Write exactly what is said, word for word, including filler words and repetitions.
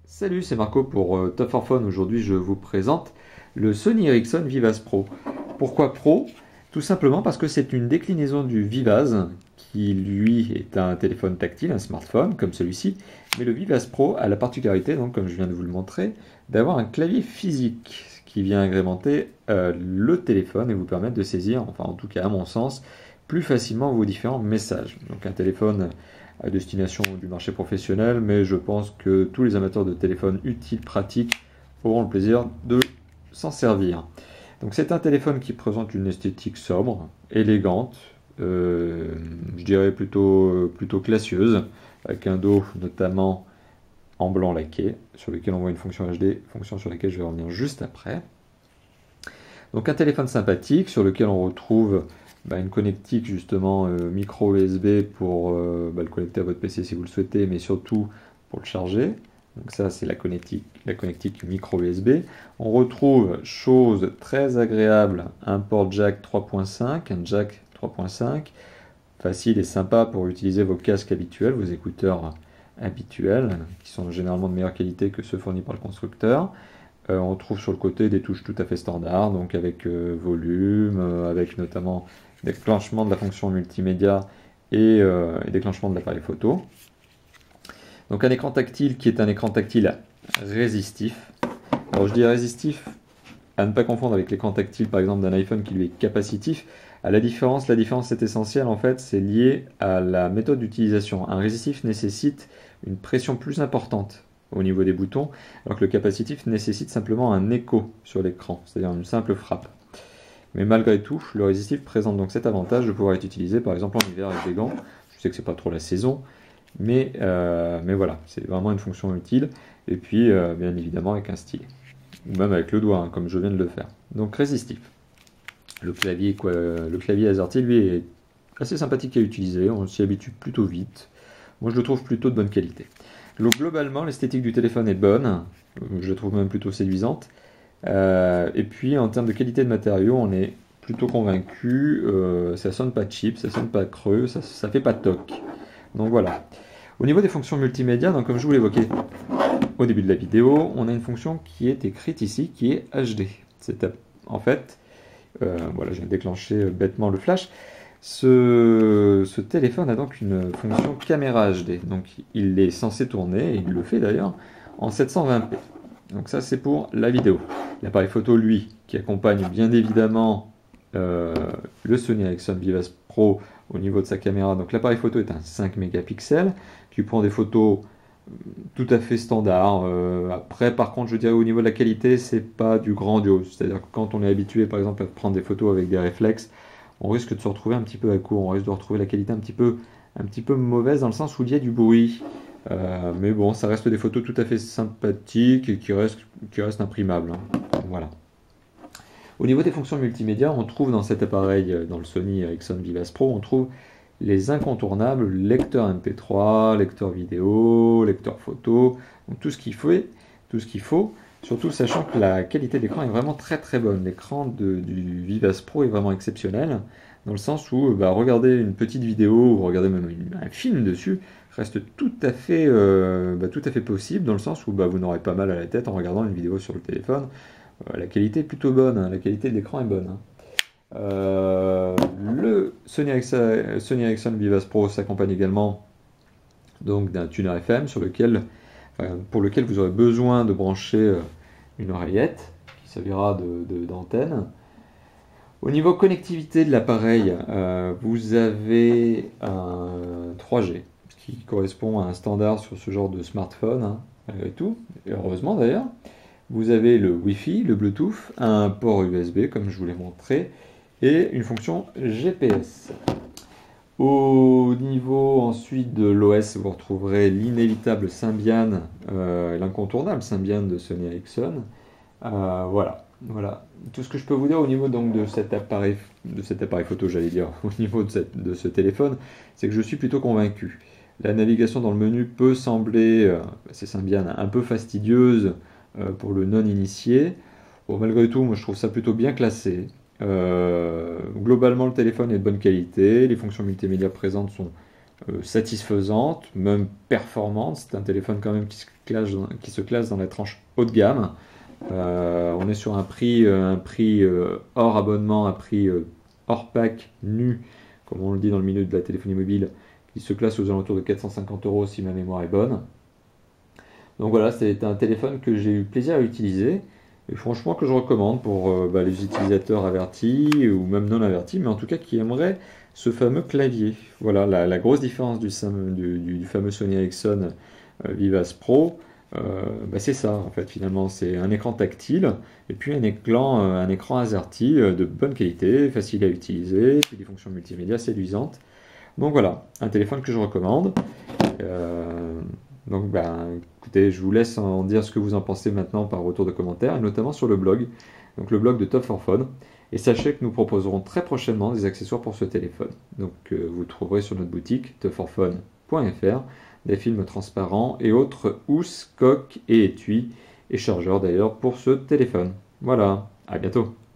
Salut, c'est Marco pour euh, Top for Phone. Aujourd'hui, je vous présente le Sony Ericsson Vivaz Pro. Pourquoi Pro? Tout simplement parce que c'est une déclinaison du Vivaz qui, lui, est un téléphone tactile, un smartphone comme celui-ci. Mais le Vivaz Pro a la particularité, donc, comme je viens de vous le montrer, d'avoir un clavier physique qui vient agrémenter euh, le téléphone et vous permettre de saisir, enfin en tout cas à mon sens, plus facilement vos différents messages. Donc un téléphone à destination du marché professionnel, mais je pense que tous les amateurs de téléphones utiles, pratiques, auront le plaisir de s'en servir. Donc c'est un téléphone qui présente une esthétique sobre, élégante, euh, je dirais plutôt, plutôt classieuse, avec un dos notamment en blanc laqué, sur lequel on voit une fonction H D, fonction sur laquelle je vais revenir juste après. Donc un téléphone sympathique sur lequel on retrouve bah, une connectique justement euh, micro U S B pour euh, bah, le connecter à votre P C si vous le souhaitez, mais surtout pour le charger. Donc ça c'est la connectique, la connectique micro U S B. On retrouve, chose très agréable, un port jack trois point cinq, un jack trois point cinq, facile et sympa pour utiliser vos casques habituels, vos écouteurs habituels, qui sont généralement de meilleure qualité que ceux fournis par le constructeur. Euh, on trouve sur le côté des touches tout à fait standards, donc avec euh, volume, euh, avec notamment déclenchement de la fonction multimédia et, euh, et déclenchement de l'appareil photo. Donc un écran tactile qui est un écran tactile résistif. Alors je dis résistif à ne pas confondre avec l'écran tactile par exemple d'un iPhone qui lui est capacitif. À la différence, la différence est essentielle en fait, c'est lié à la méthode d'utilisation. Un résistif nécessite une pression plus importante au niveau des boutons, alors que le capacitif nécessite simplement un écho sur l'écran, c'est-à-dire une simple frappe. Mais malgré tout, le résistif présente donc cet avantage de pouvoir être utilisé par exemple en hiver avec des gants. Je sais que c'est pas trop la saison, mais, euh, mais voilà, c'est vraiment une fonction utile. Et puis, euh, bien évidemment, avec un stylet, ou même avec le doigt, hein, comme je viens de le faire. Donc résistif. Le clavier, quoi, le clavier AZERTY, lui, est assez sympathique à utiliser, on s'y habitue plutôt vite. Moi, je le trouve plutôt de bonne qualité. Donc, globalement, l'esthétique du téléphone est bonne, je la trouve même plutôt séduisante. Euh, et puis, en termes de qualité de matériaux, on est plutôt convaincu. Euh, ça sonne pas cheap, ça sonne pas creux, ça, ça fait pas toc. Donc voilà. Au niveau des fonctions multimédia, donc comme je vous l'évoquais au début de la vidéo, on a une fonction qui est écrite ici, qui est H D. C'est en fait, euh, voilà, je viens de déclencher bêtement le flash. Ce, ce téléphone a donc une fonction caméra H D, donc il est censé tourner, et il le fait d'ailleurs, en sept cent vingt p. Donc ça c'est pour la vidéo. L'appareil photo, lui, qui accompagne bien évidemment euh, le Sony Ericsson Vivaz Pro au niveau de sa caméra. Donc l'appareil photo est un cinq mégapixels qui prend des photos tout à fait standards. Euh, après, par contre, je dirais au niveau de la qualité, c'est pas du grandiose. C'est-à-dire que quand on est habitué, par exemple, à prendre des photos avec des réflexes, on risque de se retrouver un petit peu à court. On risque de retrouver la qualité un petit peu, un petit peu mauvaise dans le sens où il y a du bruit. Euh, mais bon, ça reste des photos tout à fait sympathiques et qui restent, qui restent imprimables. Hein. Voilà. Au niveau des fonctions multimédia, on trouve dans cet appareil, dans le Sony Ericsson Vivaz Pro, on trouve les incontournables lecteurs M P trois, lecteur vidéo, lecteur photo, donc tout ce qu'il faut, tout ce qu'il faut, surtout sachant que la qualité d'écran est vraiment très très bonne. L'écran du Vivaz Pro est vraiment exceptionnel, dans le sens où bah, regarder une petite vidéo ou regarder même une, un film dessus reste tout à fait, euh, bah, tout à fait possible, dans le sens où bah, vous n'aurez pas mal à la tête en regardant une vidéo sur le téléphone. Euh, la qualité est plutôt bonne, hein, la qualité de l'écran est bonne. Hein. Euh, le Sony Ericsson, Sony Ericsson Vivaz Pro s'accompagne également donc d'un tuner F M sur lequel, enfin, pour lequel vous aurez besoin de brancher une oreillette qui servira de, de, d'antenne. Au niveau connectivité de l'appareil, euh, vous avez un trois G, ce qui correspond à un standard sur ce genre de smartphone, hein, malgré tout, et heureusement d'ailleurs. Vous avez le Wi-Fi, le Bluetooth, un port U S B comme je vous l'ai montré, et une fonction G P S. Au niveau ensuite de l'O S, vous retrouverez l'inévitable Symbian, euh, l'incontournable Symbian de Sony Ericsson. Euh, voilà, voilà. Tout ce que je peux vous dire au niveau donc de cet appareil, de cet appareil photo, j'allais dire, au niveau de, cette, de ce téléphone, c'est que je suis plutôt convaincu. La navigation dans le menu peut sembler, euh, c'est Symbian, un peu fastidieuse euh, pour le non-initié. Bon, malgré tout, moi je trouve ça plutôt bien classé. Euh, globalement, le téléphone est de bonne qualité, les fonctions multimédia présentes sont euh, satisfaisante, même performante. C'est un téléphone quand même qui se classe dans, qui se classe dans la tranche haut de gamme. Euh, on est sur un prix, euh, un prix euh, hors abonnement, un prix euh, hors pack nu, comme on le dit dans le milieu de la téléphonie mobile, qui se classe aux alentours de quatre cent cinquante euros si ma mémoire est bonne. Donc voilà, c'est un téléphone que j'ai eu plaisir à utiliser, et franchement que je recommande pour euh, bah, les utilisateurs avertis ou même non avertis, mais en tout cas qui aimeraient ce fameux clavier. Voilà, la, la grosse différence du, du, du, du fameux Sony Ericsson euh, Vivas Pro, euh, bah, c'est ça en fait finalement, c'est un écran tactile et puis un écran, euh, un écran AZERTY euh, de bonne qualité, facile à utiliser, puis des fonctions multimédia séduisantes. Donc voilà, un téléphone que je recommande. Euh, donc ben, écoutez, je vous laisse en dire ce que vous en pensez maintenant par retour de commentaires, et notamment sur le blog, donc le blog de Top for Phone. Et sachez que nous proposerons très prochainement des accessoires pour ce téléphone. Donc euh, vous trouverez sur notre boutique top for phone point f r des films transparents et autres housses, coques et étuis, et chargeurs d'ailleurs pour ce téléphone. Voilà, à bientôt.